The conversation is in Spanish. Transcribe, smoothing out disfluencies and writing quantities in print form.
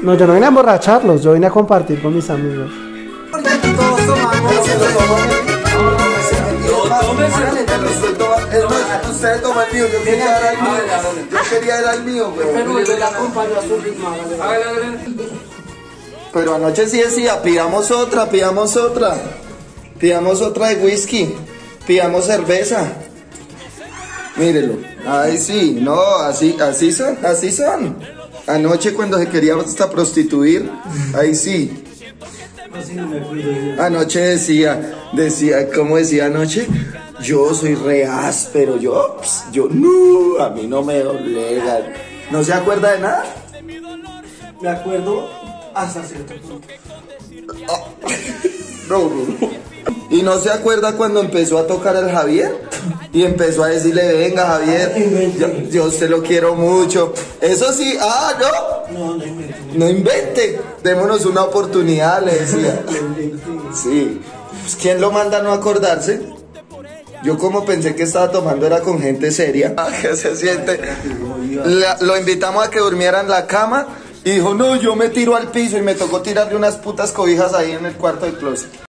No, yo no vine a emborracharlos, yo vine a compartir con mis amigos. Porque aquí todos tomamos. Ustedes toman el mío, yo quería dar al mío. Yo quería dar al mío, Pero yo la acompaño a su ritmo. Pero anoche sí decía, pidamos otra de whisky, pidamos cerveza. Mírelo, ay sí, no, así son. Anoche cuando se quería hasta prostituir, ahí sí. Anoche decía, ¿cómo decía anoche? Yo soy re áspero, yo no, a mí no me doblegan. ¿No se acuerda de nada? Me acuerdo hasta cierto punto. No. ¿Y no se acuerda cuando empezó a tocar al Javier? Y empezó a decirle, venga Javier, yo se lo quiero mucho. Eso sí, no. No invente. Démonos una oportunidad, le decía. Sí. Pues, ¿quién lo manda a no acordarse? Yo como pensé que estaba tomando era con gente seria. ¿Qué se siente? Lo invitamos a que durmiera en la cama y dijo, no, yo me tiro al piso y me tocó tirarle unas putas cobijas ahí en el cuarto del closet.